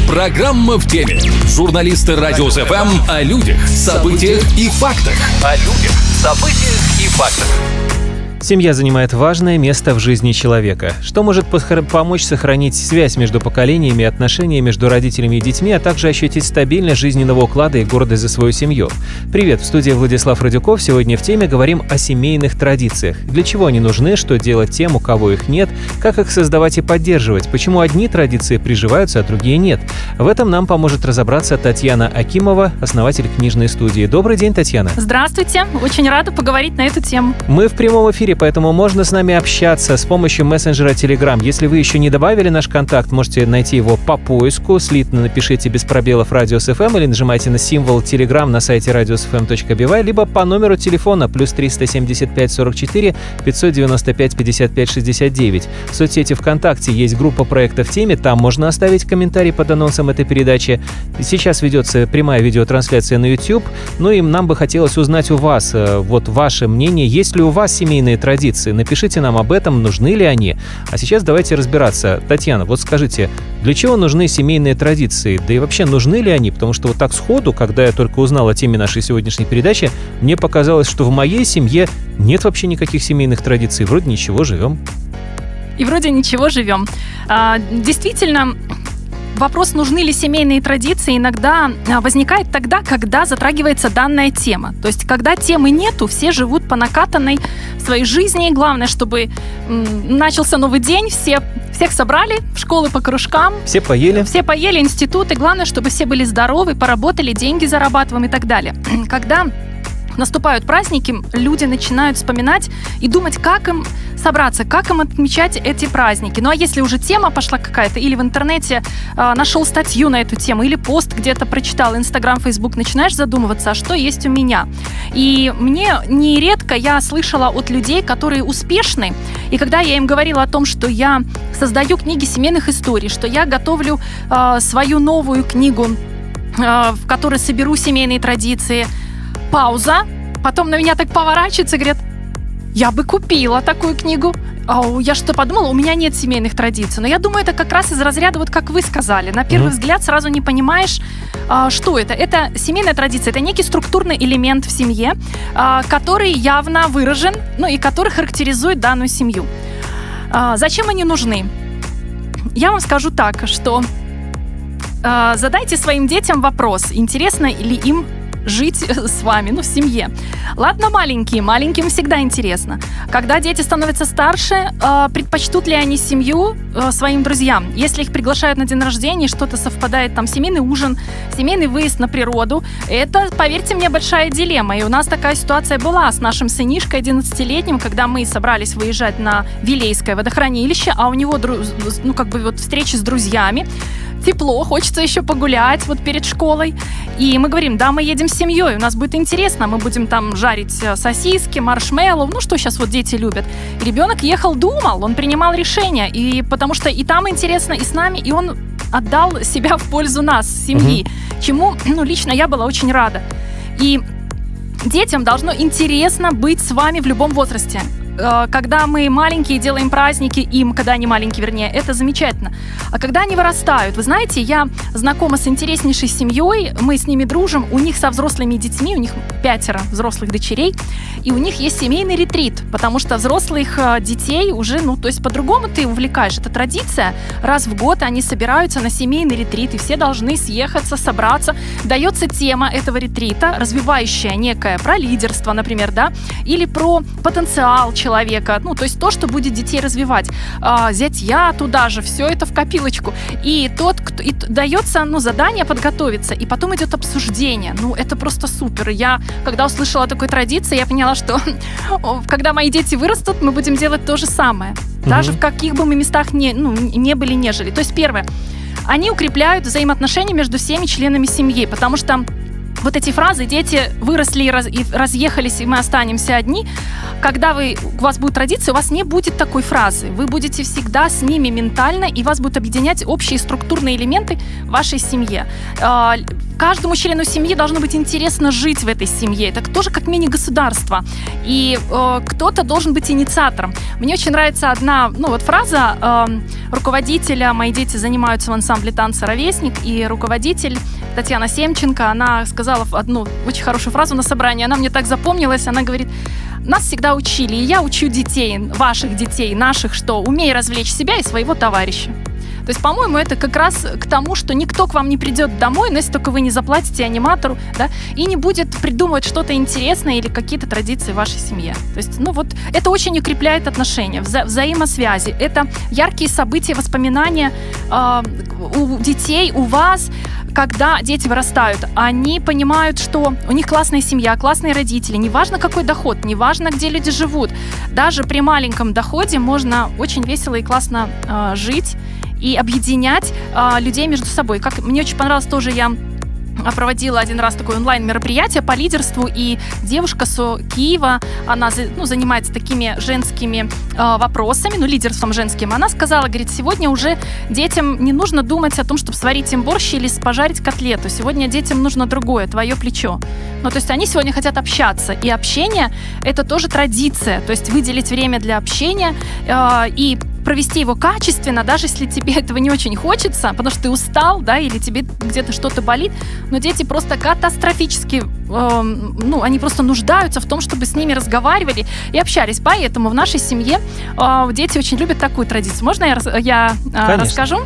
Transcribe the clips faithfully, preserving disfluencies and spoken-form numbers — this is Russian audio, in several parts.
Программа в теме. Журналисты Радиус эф эм о людях, событиях и фактах. О людях, событиях и фактах. Семья занимает важное место в жизни человека, что может помочь сохранить связь между поколениями, отношения между родителями и детьми, а также ощутить стабильность жизненного уклада и гордость за свою семью. Привет, в студии Владислав Радюков. Сегодня в теме говорим о семейных традициях. Для чего они нужны, что делать тем, у кого их нет, как их создавать и поддерживать, почему одни традиции приживаются, а другие нет. В этом нам поможет разобраться Татьяна Акимова, основатель книжной студии. Добрый день, Татьяна. Здравствуйте, очень рада поговорить на эту тему. Мы в прямом эфире, поэтому можно с нами общаться с помощью мессенджера Telegram. Если вы еще не добавили наш контакт, можете найти его по поиску, слитно напишите без пробелов Радиус эф эм или нажимайте на символ Telegram на сайте радиус эф эм точка би вай, либо по номеру телефона плюс триста семьдесят пять сорок четыре пятьсот девяносто пять пятьдесят пять шестьдесят девять. В соцсети ВКонтакте есть группа проекта в теме, там можно оставить комментарий под анонсом этой передачи. Сейчас ведется прямая видеотрансляция на YouTube, ну и нам бы хотелось узнать у вас, вот ваше мнение, есть ли у вас семейные традиции. Напишите нам об этом, нужны ли они. А сейчас давайте разбираться. Татьяна, вот скажите, для чего нужны семейные традиции? Да и вообще, нужны ли они? Потому что вот так сходу, когда я только узнал о теме нашей сегодняшней передачи, мне показалось, что в моей семье нет вообще никаких семейных традиций. Вроде ничего, живем. И вроде ничего, живем. А, действительно, вопрос, нужны ли семейные традиции, иногда возникает тогда, когда затрагивается данная тема. То есть, когда темы нету, все живут по накатанной своей жизни. Главное, чтобы м, начался новый день, все, всех собрали в школы по кружкам. Все поели. Все поели, институты. Главное, чтобы все были здоровы, поработали, деньги зарабатываем и так далее. Когда наступают праздники, люди начинают вспоминать и думать, как им собраться, как им отмечать эти праздники. Ну а если уже тема пошла какая-то, или в интернете э, нашел статью на эту тему, или пост где-то прочитал, Инстаграм, Фейсбук, начинаешь задумываться, а что есть у меня. И мне нередко я слышала от людей, которые успешны, и когда я им говорила о том, что я создаю книги семейных историй, что я готовлю э, свою новую книгу, э, в которой соберу семейные традиции, пауза, потом на меня так поворачиваются и говорят, я бы купила такую книгу. А я что подумала, у меня нет семейных традиций. Но я думаю, это как раз из разряда, вот как вы сказали. На первый mm-hmm. взгляд сразу не понимаешь, что это. Это семейная традиция, это некий структурный элемент в семье, который явно выражен, ну и который характеризует данную семью. Зачем они нужны? Я вам скажу так, что задайте своим детям вопрос, интересно ли им жить с вами, ну, в семье. Ладно, маленькие, маленьким всегда интересно. Когда дети становятся старше, э, предпочтут ли они семью э, своим друзьям? Если их приглашают на день рождения, что-то совпадает, там, семейный ужин, семейный выезд на природу, это, поверьте мне, большая дилемма. И у нас такая ситуация была с нашим сынишкой одиннадцатилетним, когда мы собрались выезжать на Вилейское водохранилище, а у него, ну, как бы, вот встречи с друзьями, тепло, хочется еще погулять вот перед школой. И мы говорим, да, мы едем с семьей, у нас будет интересно, мы будем там жарить сосиски, маршмеллоу, ну что сейчас вот дети любят. И ребенок ехал, думал, он принимал решения, и потому что и там интересно, и с нами, и он отдал себя в пользу нас, семьи, угу. чему, ну, лично я была очень рада. И детям должно интересно быть с вами в любом возрасте. Когда мы маленькие, делаем праздники им, когда они маленькие, вернее, это замечательно. А когда они вырастают, вы знаете, я знакома с интереснейшей семьей, мы с ними дружим, у них со взрослыми детьми, у них пятеро взрослых дочерей, и у них есть семейный ретрит, потому что взрослых детей уже, ну, то есть по-другому ты увлекаешь. Это традиция, раз в год они собираются на семейный ретрит, и все должны съехаться, собраться. Дается тема этого ретрита, развивающая некая про лидерство, например, да, или про потенциал человека, человека, ну, то есть то, что будет детей развивать. А, зятья туда же, все это в копилочку. И тот, кто и дается, ну, задание подготовиться, и потом идет обсуждение. Ну, это просто супер. Я, когда услышала о такой традиции, я поняла, что когда мои дети вырастут, мы будем делать то же самое. Даже mm-hmm. в каких бы мы местах не, ну, не были, не жили. То есть, первое, они укрепляют взаимоотношения между всеми членами семьи, потому что вот эти фразы «дети выросли и, раз, и разъехались, и мы останемся одни», когда вы, у вас будет традиция, у вас не будет такой фразы. Вы будете всегда с ними ментально, и вас будут объединять общие структурные элементы в вашей семье. Каждому члену семьи должно быть интересно жить в этой семье. Это тоже как мини-государство. И э, кто-то должен быть инициатором. Мне очень нравится одна ну, вот фраза э, руководителя. Мои дети занимаются в ансамбле танца «Ровесник», и руководитель Татьяна Семченко, она сказала одну очень хорошую фразу на собрании. Она мне так запомнилась. Она говорит: нас всегда учили, и я учу детей, ваших детей, наших, что умей развлечь себя и своего товарища. То есть, по-моему, это как раз к тому, что никто к вам не придет домой, но если только вы не заплатите аниматору, да, и не будет придумывать что-то интересное или какие-то традиции в вашей семье. То есть, ну вот, это очень укрепляет отношения, вза- взаимосвязи. Это яркие события, воспоминания э, у детей, у вас. Когда дети вырастают, они понимают, что у них классная семья, классные родители. Неважно, какой доход, неважно, где люди живут. Даже при маленьком доходе можно очень весело и классно э, жить и объединять э, людей между собой. Как мне очень понравилось тоже, я проводила один раз такое онлайн-мероприятие по лидерству, и девушка с Киева, она ну, занимается такими женскими э, вопросами, ну, лидерством женским. Она сказала, говорит, сегодня уже детям не нужно думать о том, чтобы сварить им борщ или пожарить котлету. Сегодня детям нужно другое, твое плечо. Ну, то есть они сегодня хотят общаться, и общение – это тоже традиция, то есть выделить время для общения э, и провести его качественно, даже если тебе этого не очень хочется, потому что ты устал, да, или тебе где-то что-то болит, но дети просто катастрофически, э, ну, они просто нуждаются в том, чтобы с ними разговаривали и общались. Поэтому в нашей семье э, дети очень любят такую традицию. Можно я, я э, расскажу?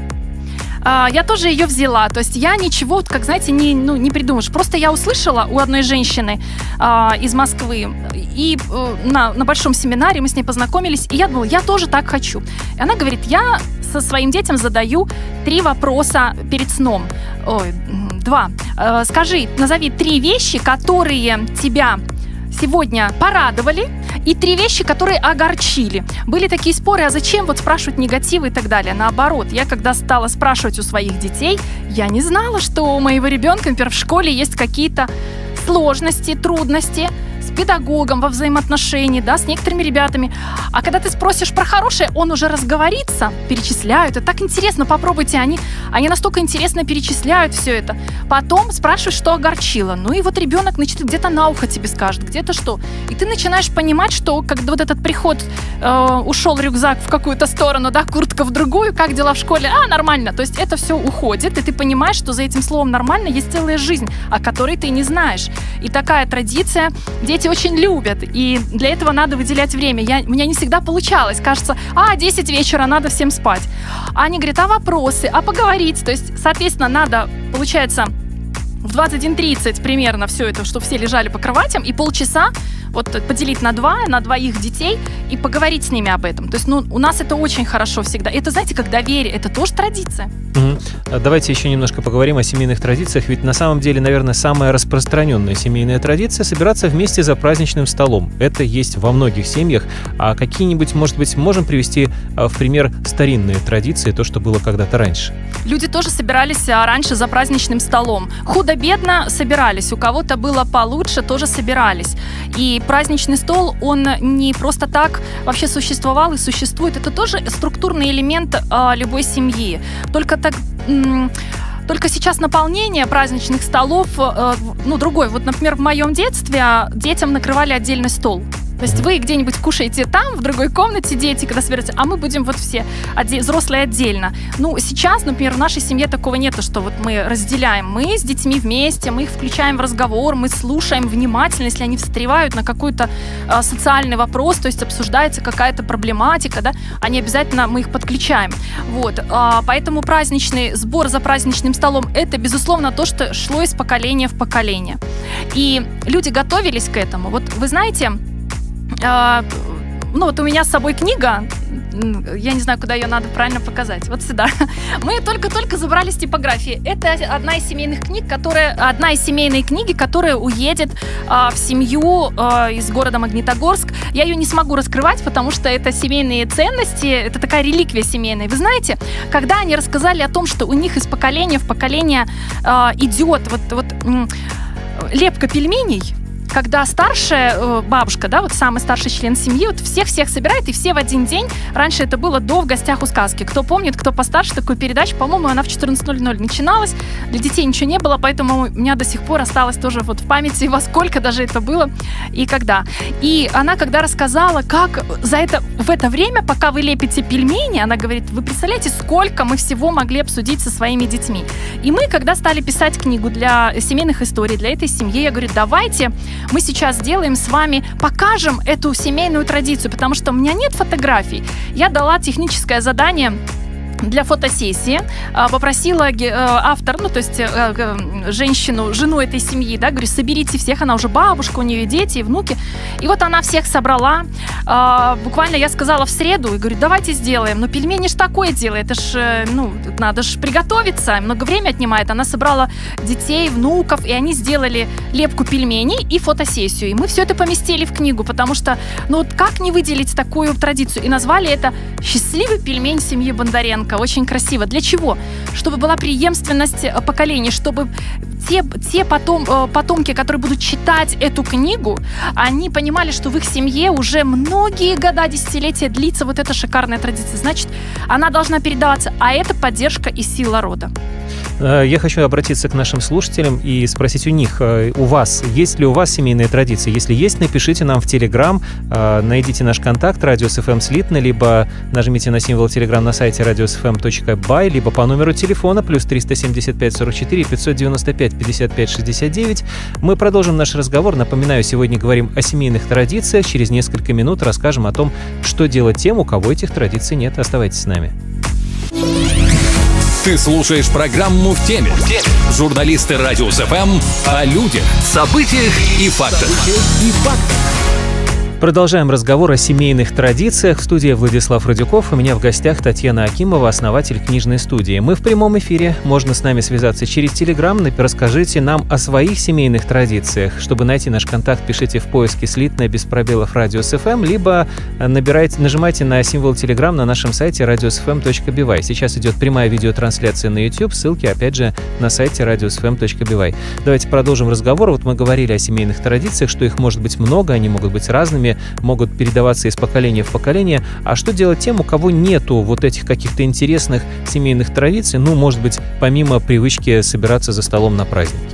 Я тоже ее взяла, то есть я ничего, как знаете, не, ну, не придумаешь. Просто я услышала у одной женщины э, из Москвы, и э, на, на большом семинаре мы с ней познакомились, и я думала, я тоже так хочу. И она говорит, я со своим детям задаю три вопроса перед сном. Ой, два. Э, скажи, назови три вещи, которые тебя сегодня порадовали, и три вещи, которые огорчили. Были такие споры, а зачем вот спрашивать негативы и так далее. Наоборот, я когда стала спрашивать у своих детей, я не знала, что у моего ребенка, например, в школе есть какие-то сложности, трудности с педагогом во взаимоотношении, да, с некоторыми ребятами. А когда ты спросишь про хорошее, он уже разговорится, перечисляют. Это так интересно, попробуйте. Они, они настолько интересно перечисляют все это. Потом спрашиваешь, что огорчило. Ну и вот ребенок начнет где-то на ухо тебе скажет, где-то что. И ты начинаешь понимать, что когда вот этот приход, э, ушел рюкзак в какую-то сторону, да, куртка в другую, как дела в школе? А, нормально. То есть это все уходит, и ты понимаешь, что за этим словом «нормально» есть целая жизнь, о которой ты не знаешь. И такая традиция дети очень любят, и для этого надо выделять время. Я, у меня не всегда получалось. Кажется, а, десять вечера, надо всем спать. А они говорят, а вопросы, а поговорить. То есть, соответственно, надо, получается, в двадцать один тридцать примерно все это, чтобы все лежали по кроватям, и полчаса вот поделить на два, на двоих детей и поговорить с ними об этом. То есть, ну, у нас это очень хорошо всегда. Это, знаете, как доверие, это тоже традиция. Угу. Давайте еще немножко поговорим о семейных традициях, ведь на самом деле, наверное, самая распространенная семейная традиция — собираться вместе за праздничным столом. Это есть во многих семьях. А какие-нибудь, может быть, можем привести в пример старинные традиции, то, что было когда-то раньше? Люди тоже собирались раньше за праздничным столом. Худо-бедно собирались, у кого-то было получше, тоже собирались. И праздничный стол, он не просто так вообще существовал и существует. Это тоже структурный элемент э, любой семьи. Только так... М- Только сейчас наполнение праздничных столов, э, ну, другой. Вот, например, в моем детстве детям накрывали отдельный стол. То есть вы где-нибудь кушаете там, в другой комнате, дети, когда собираются, а мы будем вот все, отде- взрослые отдельно. Ну, сейчас, например, в нашей семье такого нету, что вот мы разделяем. Мы с детьми вместе, мы их включаем в разговор, мы слушаем внимательно, если они встревают на какой-то э, социальный вопрос, то есть обсуждается какая-то проблематика, да, они обязательно, мы их подключаем. Вот, э, поэтому праздничный сбор за праздничным столом – это, безусловно, то, что шло из поколения в поколение. И люди готовились к этому. Вот вы знаете... Uh, ну вот у меня с собой книга, я не знаю, куда ее надо правильно показать, вот сюда. Мы только-только забрали с типографии. Это одна из семейных книг, которая, одна из семейной книги, которая уедет uh, в семью uh, из города Магнитогорск. Я ее не смогу раскрывать, потому что это семейные ценности, это такая реликвия семейная. Вы знаете, когда они рассказали о том, что у них из поколения в поколение uh, идет вот... вот лепка пельменей, когда старшая э, бабушка, да, вот самый старший член семьи, вот всех-всех собирает, и все в один день. Раньше это было до «В гостях у сказки». Кто помнит, кто постарше, такую передачу, по-моему, она в четырнадцать ноль ноль начиналась. Для детей ничего не было, поэтому у меня до сих пор осталось тоже вот в памяти, во сколько даже это было и когда. И она, когда рассказала, как за это, в это время, пока вы лепите пельмени, она говорит, вы представляете, сколько мы всего могли обсудить со своими детьми. И мы, когда стали писать книгу для семейных историй, для этой семьи, я говорю, давайте мы сейчас сделаем с вами, покажем эту семейную традицию, потому что у меня нет фотографий. Я дала техническое задание для фотосессии, попросила автор, ну, то есть женщину, жену этой семьи, да, говорю, соберите всех, она уже бабушка, у нее дети и внуки. И вот она всех собрала. Буквально я сказала в среду, и говорю, давайте сделаем. Но пельмени ж такое дело, это ж, ну, надо ж приготовиться, много времени отнимает. Она собрала детей, внуков, и они сделали лепку пельменей и фотосессию. И мы все это поместили в книгу, потому что, ну, вот как не выделить такую традицию? И назвали это «Счастливый пельмень семьи Бондаренко». Очень красиво. Для чего? Чтобы была преемственность поколений, чтобы те, те потом, потомки, которые будут читать эту книгу, они понимали, что в их семье уже многие года, десятилетия длится вот эта шикарная традиция. Значит, она должна передаваться, а это поддержка и сила рода. Я хочу обратиться к нашим слушателям и спросить у них, у вас, есть ли у вас семейные традиции? Если есть, напишите нам в Telegram, найдите наш контакт радио.эс.эф слитно, либо нажмите на символ Telegram на сайте радиосфм точка бай, либо по номеру телефона плюс триста семьдесят пять сорок четыре пятьсот девяносто пять пятьдесят пять шестьдесят девять. Мы продолжим наш разговор. Напоминаю, сегодня говорим о семейных традициях. Через несколько минут расскажем о том, что делать тем, у кого этих традиций нет. Оставайтесь с нами. Ты слушаешь программу «В теме». Журналисты Радио СФМ о людях, событиях и фактах. И фактах. Продолжаем разговор о семейных традициях. В студии Владислав Радюков. У меня в гостях Татьяна Акимова, основатель книжной студии. Мы в прямом эфире. Можно с нами связаться через Telegram. Расскажите нам о своих семейных традициях. Чтобы найти наш контакт, пишите в поиске «Слитно» без пробелов радио эс эф эм, либо набирайте, нажимайте на символ Telegram на нашем сайте радиосфм точка бай. Сейчас идет прямая видеотрансляция на YouTube. Ссылки, опять же, на сайте радиосфм точка бай. Давайте продолжим разговор. Вот мы говорили о семейных традициях, что их может быть много, они могут быть разными, могут передаваться из поколения в поколение. А что делать тем, у кого нету вот этих каких-то интересных семейных традиций, ну, может быть, помимо привычки собираться за столом на праздники?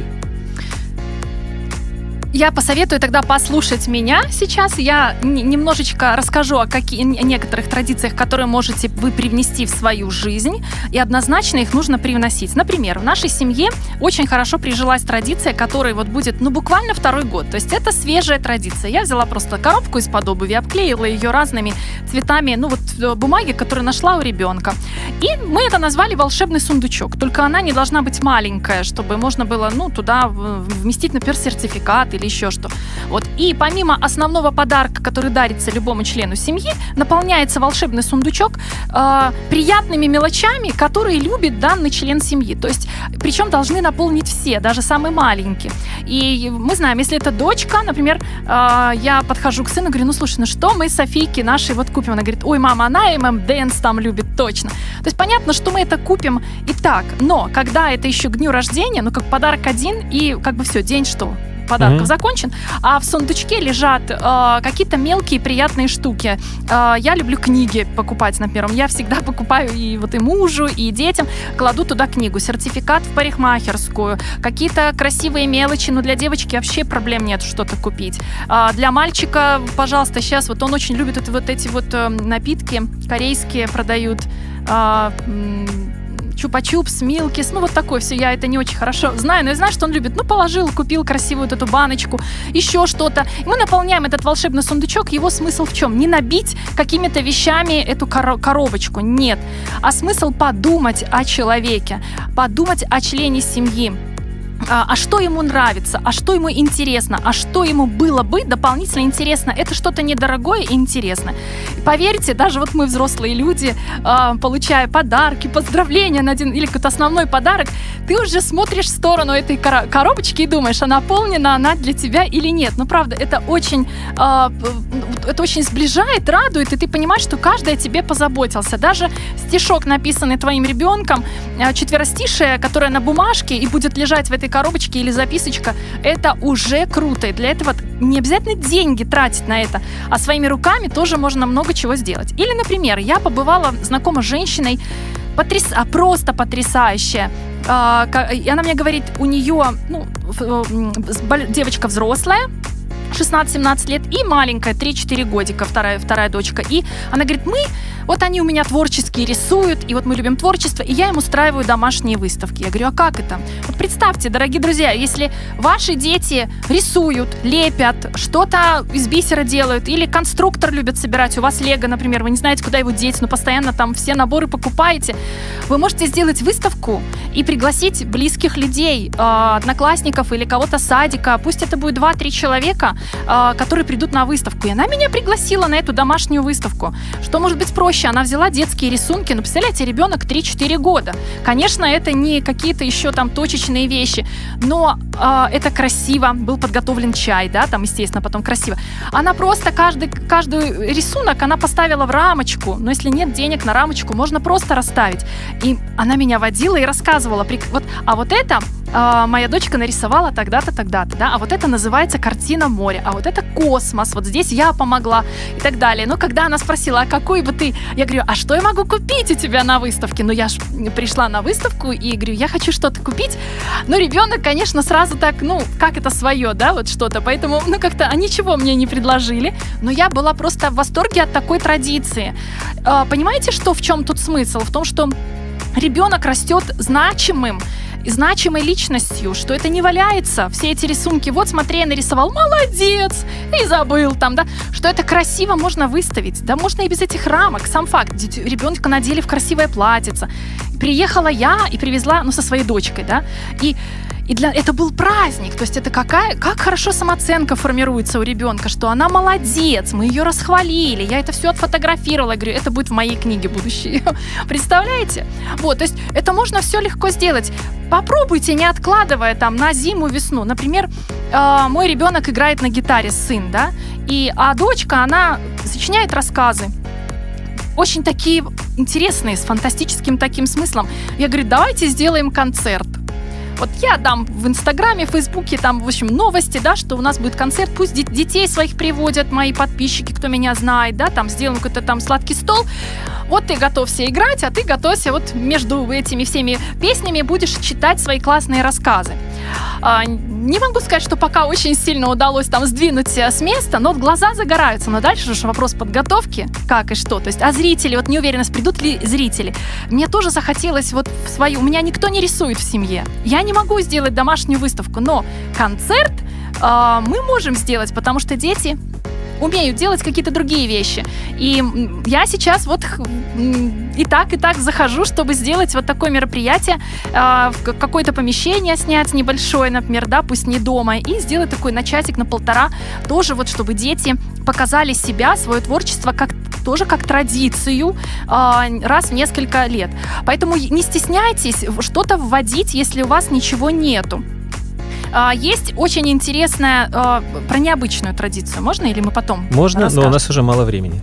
Я посоветую тогда послушать меня сейчас. Я немножечко расскажу о, каких, о некоторых традициях, которые можете вы привнести в свою жизнь, и однозначно их нужно привносить. Например, в нашей семье очень хорошо прижилась традиция, которая вот будет, ну, буквально второй год. То есть это свежая традиция. Я взяла просто коробку из-под обуви, обклеила ее разными цветами, ну, вот бумаги, которые нашла у ребенка. И мы это назвали «Волшебный сундучок». Только она не должна быть маленькая, чтобы можно было, ну, туда вместить, например, сертификат или еще что. Вот. И помимо основного подарка, который дарится любому члену семьи, наполняется волшебный сундучок э, приятными мелочами, которые любит данный член семьи. То есть, причем должны наполнить все, даже самые маленькие. И мы знаем, если это дочка, например, э, я подхожу к сыну и говорю, ну, слушай, ну что мы Софийке нашей вот купим? Она говорит, ой, мама, она эм эм Dance там любит точно. То есть, понятно, что мы это купим и так. Но, когда это еще к дню рождения, ну, как подарок один, и как бы все, день что? Подарков mm-hmm. закончен, а в сундучке лежат э, какие-то мелкие приятные штуки. Э, я люблю книги покупать на первом. Я всегда покупаю и вот и мужу, и детям кладу туда книгу, сертификат в парикмахерскую, какие-то красивые мелочи. Ну, для девочки вообще проблем нет что-то купить. Э, для мальчика, пожалуйста, сейчас вот он очень любит это, вот эти вот э, напитки корейские продают. Э, Чупа-чупс, милкис, ну вот такое все, я это не очень хорошо знаю, но я знаю, что он любит. Ну, положил, купил красивую вот эту баночку, еще что-то. И мы наполняем этот волшебный сундучок. Его смысл в чем? Не набить какими-то вещами эту кор- коробочку, нет. А смысл подумать о человеке, подумать о члене семьи. А, а что ему нравится, а что ему интересно, а что ему было бы дополнительно интересно. Это что-то недорогое и интересное. И поверьте, даже вот мы, взрослые люди, э, получая подарки, поздравления на день или какой-то основной подарок, ты уже смотришь в сторону этой кор- коробочки и думаешь, а наполнена она для тебя или нет. Ну, правда, это очень, э, это очень сближает, радует, и ты понимаешь, что каждый о тебе позаботился. Даже стишок, написанный твоим ребенком, э, четверостишее, которое на бумажке и будет лежать в этой коробочки или записочка, это уже круто. И для этого не обязательно деньги тратить на это, а своими руками тоже можно много чего сделать. Или, например, я побывала знакома с женщиной, потряс... а просто потрясающая. А, и она мне говорит, у нее ну, девочка взрослая, шестнадцать-семнадцать лет, и маленькая, три-четыре годика, вторая, вторая дочка. И она говорит, мы, вот они у меня творческие рисуют, и вот мы любим творчество, и я им устраиваю домашние выставки. Я говорю, а как это? Вот представьте, дорогие друзья, если ваши дети рисуют, лепят, что-то из бисера делают, или конструктор любят собирать, у вас лего, например, вы не знаете, куда его деть, но постоянно там все наборы покупаете, вы можете сделать выставку и пригласить близких людей, одноклассников или кого-то с садика, пусть это будет два-три человека, которые придут на выставку. И она меня пригласила на эту домашнюю выставку. Что может быть проще? Она взяла детские рисунки. Ну, представляете, ребенок три-четыре года. Конечно, это не какие-то еще там точечные вещи, но э, это красиво. Был подготовлен чай, да, там, естественно, потом красиво. Она просто каждый, каждый рисунок она поставила в рамочку. Но если нет денег на рамочку, можно просто расставить. И она меня водила и рассказывала. Вот, а вот это э, моя дочка нарисовала тогда-то, тогда-то, да, а вот это называется картина море, а вот это космос, вот здесь я помогла и так далее. Но когда она спросила, а какой бы ты, я говорю, а что я могу купить у тебя на выставке? Ну, я ж пришла на выставку и говорю, я хочу что-то купить. Но ребенок, конечно, сразу так, ну, как это свое, да, вот что-то. Поэтому, ну, как-то, а ничего мне не предложили. Но я была просто в восторге от такой традиции. Понимаете, что в чем тут смысл? В том, что ребенок растет значимым, значимой личностью, что это не валяется, все эти рисунки, вот смотри, я нарисовал, молодец, и забыл там, да, что это красиво можно выставить, да, можно и без этих рамок, сам факт, ребенка надели в красивое платьице, приехала я и привезла, ну, со своей дочкой, да, и И для... это был праздник, то есть это какая... как хорошо самооценка формируется у ребенка, что она молодец, мы ее расхвалили, я это все отфотографировала, я говорю, это будет в моей книге будущее. Представляете? Вот, то есть это можно все легко сделать. Попробуйте, не откладывая там на зиму, весну. Например, э, мой ребенок играет на гитаре, сын, да, и, а дочка, она сочиняет рассказы. Очень такие интересные, с фантастическим таким смыслом. Я говорю, давайте сделаем концерт. Вот я дам в Инстаграме, в Фейсбуке, там, в общем, новости, да, что у нас будет концерт, пусть детей своих приводят, мои подписчики, кто меня знает, да, там, сделаем какой-то там сладкий стол. Вот ты готовься играть, а ты готовься вот между этими всеми песнями будешь читать свои классные рассказы. А, не могу сказать, что пока очень сильно удалось там сдвинуть с места, но вот глаза загораются. Но дальше же вопрос подготовки, как и что. То есть, а зрители, вот неуверенность, придут ли зрители. Мне тоже захотелось вот в свою... У меня никто не рисует в семье. Я не могу сделать домашнюю выставку, но концерт э, мы можем сделать, потому что дети умеют делать какие-то другие вещи. И я сейчас вот и так, и так захожу, чтобы сделать вот такое мероприятие, э, какое-то помещение снять небольшое, например, да, пусть не дома, и сделать такой на часик, на полтора, тоже вот, чтобы дети показали себя, свое творчество, как тоже как традицию э, раз в несколько лет. Поэтому не стесняйтесь что-то вводить, если у вас ничего нету. Есть очень интересная э, про необычную традицию. Можно или мы потом Можно, расскажем? Но у нас уже мало времени.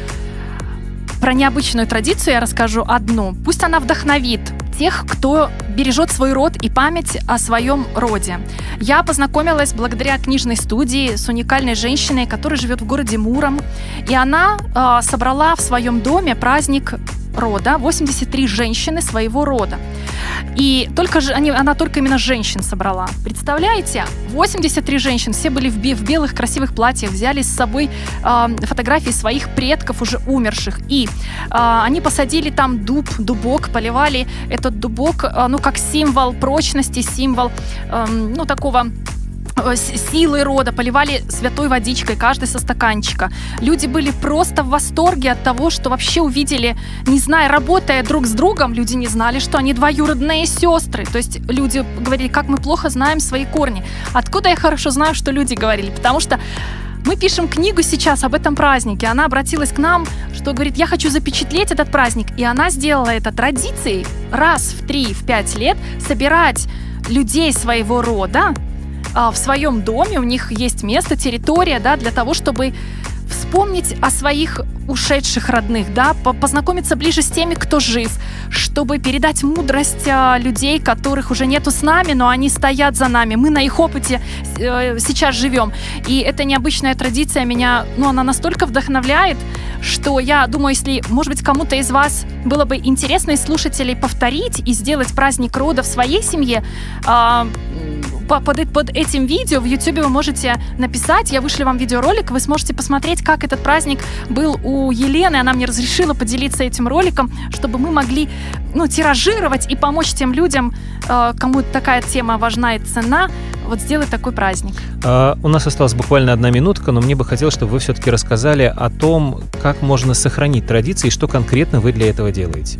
Про необычную традицию я расскажу одну. Пусть она вдохновит тех, кто бережет свой род и память о своем роде. Я познакомилась благодаря книжной студии с уникальной женщиной, которая живет в городе Муром. И она э, собрала в своем доме праздник рода, восемьдесят три женщины своего рода. И только же, они, она только именно женщин собрала. Представляете? восемьдесят три женщин, все были в, бе- в белых красивых платьях, взяли с собой э, фотографии своих предков, уже умерших. И э, они посадили там дуб, дубок, поливали этот дубок, э, ну, как символ прочности, символ, э, ну, такого... силы рода, поливали святой водичкой, каждый со стаканчика. Люди были просто в восторге от того, что вообще увидели, не зная, работая друг с другом, люди не знали, что они двоюродные сестры. То есть люди говорили, как мы плохо знаем свои корни. Откуда я хорошо знаю, что люди говорили? Потому что мы пишем книгу сейчас об этом празднике. Она обратилась к нам, что говорит, я хочу запечатлеть этот праздник. И она сделала это традицией раз в три, в пять лет собирать людей своего рода в своем доме, у них есть место, территория, да, для того, чтобы вспомнить о своих ушедших родных, да, познакомиться ближе с теми, кто жив, чтобы передать мудрость людей, которых уже нету с нами, но они стоят за нами. Мы на их опыте сейчас живем. И эта необычная традиция меня, ну, она настолько вдохновляет, что я думаю, если, может быть, кому-то из вас было бы интересно из слушателей повторить и сделать праздник рода в своей семье, под, под этим видео в YouTube вы можете написать, я вышлю вам видеоролик, вы сможете посмотреть, как этот праздник был у Елены. Она мне разрешила поделиться этим роликом, чтобы мы могли, ну, тиражировать и помочь тем людям, кому такая тема важна и ценна, вот сделать такой праздник. А, у нас осталась буквально одна минутка, но мне бы хотелось, чтобы вы все-таки рассказали о том, как можно сохранить традиции и что конкретно вы для этого делаете.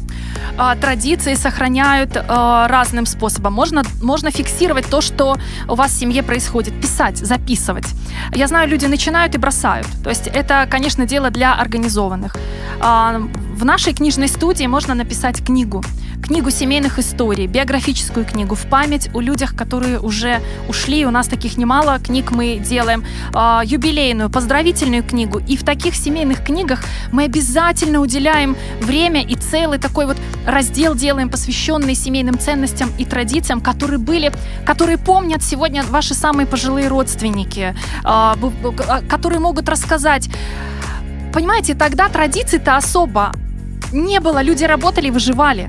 Традиции сохраняют э, разным способом. Можно, можно фиксировать то, что у вас в семье происходит, писать, записывать. Я знаю, люди начинают и бросают. То есть это, конечно, дело для организованных. Э, в нашей книжной студии можно написать книгу. Книгу семейных историй, биографическую книгу в память о людях, которые уже ушли. У нас таких немало книг мы делаем. Э, юбилейную, поздравительную книгу. И в таких семейных книгах мы обязательно уделяем время и целый такой вот раздел делаем, посвященный семейным ценностям и традициям, которые были, которые помнят сегодня ваши самые пожилые родственники, э, которые могут рассказать. Понимаете, тогда традиций-то особо не было. Люди работали и выживали.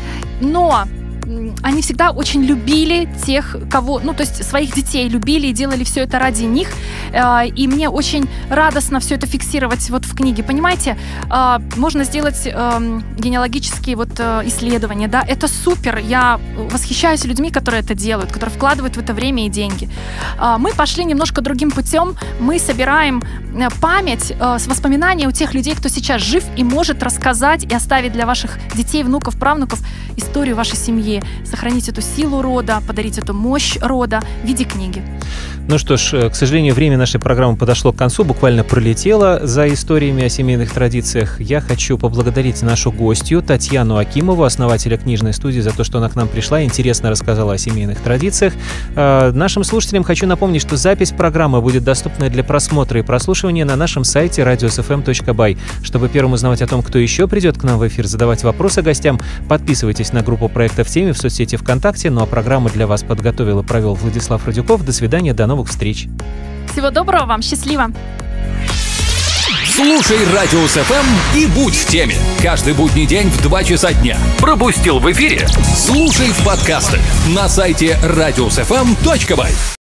Но они всегда очень любили тех, кого, ну, то есть своих детей любили и делали все это ради них. И мне очень радостно все это фиксировать вот в книге. Понимаете, можно сделать генеалогические вот исследования, да, это супер. Я восхищаюсь людьми, которые это делают, которые вкладывают в это время и деньги. Мы пошли немножко другим путем. Мы собираем память с воспоминания у тех людей, кто сейчас жив и может рассказать и оставить для ваших детей, внуков, правнуков историю вашей семьи, сохранить эту силу рода, подарить эту мощь рода в виде книги. Ну что ж, к сожалению, время нашей программы подошло к концу, буквально пролетело за историями о семейных традициях. Я хочу поблагодарить нашу гостью Татьяну Акимову, основателя книжной студии, за то, что она к нам пришла и интересно рассказала о семейных традициях. Нашим слушателям хочу напомнить, что запись программы будет доступна для просмотра и прослушивания на нашем сайте радио эс эф эм точка бай. Чтобы первым узнавать о том, кто еще придет к нам в эфир, задавать вопросы гостям, подписывайтесь на группу проекта «В теме» в соцсети ВКонтакте. Ну а программу для вас подготовил и провел Владислав Радюков. До свидания, до новых встреч. Всего доброго вам, счастливо. Слушай радио эс эф эм и будь в теме. Каждый будний день в два часа дня. Пропустил в эфире? Слушай в подкастах на сайте радио эс эф эм точка бай.